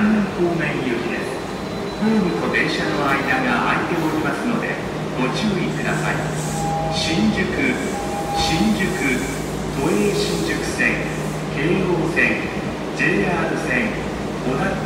南方面行きです。ホームと電車の間が空いておりますのでご注意ください。新宿、都営新宿線、京王線、JR 線、小田